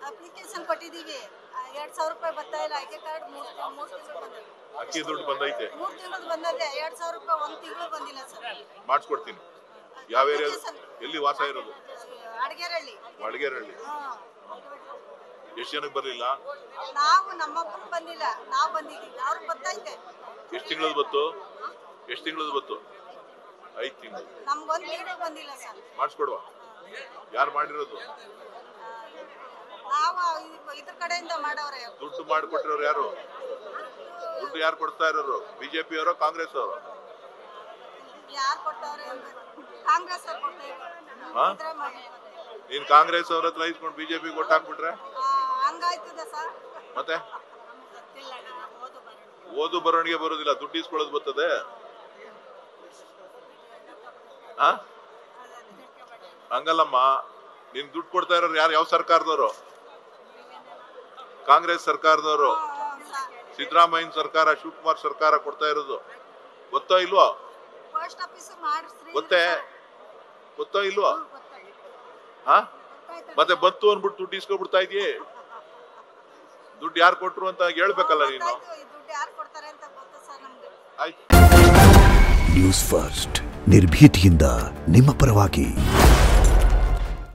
Application ಕೊಟ್ಟಿದ್ದೀವಿ 2000 ರೂಪಾಯಿ ಬರ್ತಾ ಇಲ್ಲ ಐಕೆ ಕಾರ್ಡ್ 3 ತಿಂಗಳು ಬಂದಿದೆ ಅಕ್ಕಿ ದುಡ್ಡು ಬಂದೈತೆ 3 ತಿಂಗಳು ಬಂದಿದೆ 2000 ರೂಪಾಯಿ 1 ತಿಂಗಳು ಬಂದಿಲ್ಲ ಸರ್ ಮಾಡಿಸ್ಕೊಡ್ತೀನಿ ಯಾವ ಏರಿಯಾ ಎಲ್ಲಿ ವಾಸ ಇರೋದು ಅಡಗೇರಹಳ್ಳಿ ಎಷ್ಟು ಜನಕ್ಕೆ ಬರಲಿಲ್ಲ ನಾವು ನಮ್ಮಪ್ಪನ ಬಂದಿಲ್ಲ ನಾವು ಬಂದಿದ್ದೀವಿ ಅವ್ರಿಗೆ ಗೊತ್ತೈತೆ ಎಷ್ಟು ತಿಂಗಳದ್ದು ಬತ್ತು 5 ತಿಂಗಳು ನಮ್ಗೊಂದು ತಿಂಗಳು ಬಂದಿಲ್ಲ ಸರ್ ಮಾಡಿಸ್ಕೊಡುವ ಯಾರು ಮಾಡಿರೋದು ನಾವು ಇದ್ರ ಕಡೆಯಿಂದ ಮಾಡವ್ರೆ ದುಡ್ಡು ಮಾಡಿಕೊಟ್ಟಿರೋರು ಯಾರು ದುಡ್ಡು ಯಾರು ಕೊಡ್ತಾ ಇರೋರು ಬಿಜೆಪಿ ಅವರೋ ಕಾಂಗ್ರೆಸ್ ಅವರು ಯಾರು ಕೊಡ್ತಾವ್ರೆ ಕಾಂಗ್ರೆಸ್ ಅವ್ರು ಕೊಡ್ತಾ ಇದ್ದಾರೆ ನೀನ್ ಕಾಂಗ್ರೆಸ್ ಅವ್ರ ಹತ್ರ ಇಸ್ಕೊಂಡು ಬಿಜೆಪಿ ಕೊಟ್ಟಾಕ್ಬಿಟ್ರೆ ಹಂಗಾಯ್ತದ ಸರ್ ಮತ್ತೆ ಓದು ಬರವಣಿಗೆ ಬರೋದಿಲ್ಲ ದುಡ್ಡು ಇಸ್ಕೊಳ್ಳೋದು ಬರ್ತದೆ ಹಂಗಲ್ಲಮ್ಮ ನೀನ್ ದುಡ್ಡು ಕೊಡ್ತಾ ಇರೋರು ಯಾರು ಯಾವ ಸರ್ಕಾರದವರು ಕಾಂಗ್ರೆಸ್ ಸರ್ಕಾರದವರು ಸಿದ್ದರಾಮಯ್ಯ ಸರ್ಕಾರ ಶಿವಕುಮಾರ್ ಸರ್ಕಾರ ಕೊಡ್ತಾ ಇರೋದು ಗೊತ್ತೋ ಇಲ್ವೋ ಗೊತ್ತೋ ಇಲ್ವೋ ಮತ್ತೆ ಬತ್ತು ಅನ್ಬಿಟ್ಟು ದುಡ್ಡು ಇಸ್ಕೊಬಿಡ್ತಾ ಇದೀಯ ದುಡ್ಡು ಯಾರು ಕೊಟ್ರು ಅಂತ ಹೇಳ್ಬೇಕಲ್ಲ ನೀನು ನ್ಯೂಸ್ ಫಸ್ಟ್ ನಿರ್ಭೀತಿಯಿಂದ ನಿಮ್ಮ ಪರವಾಗಿ.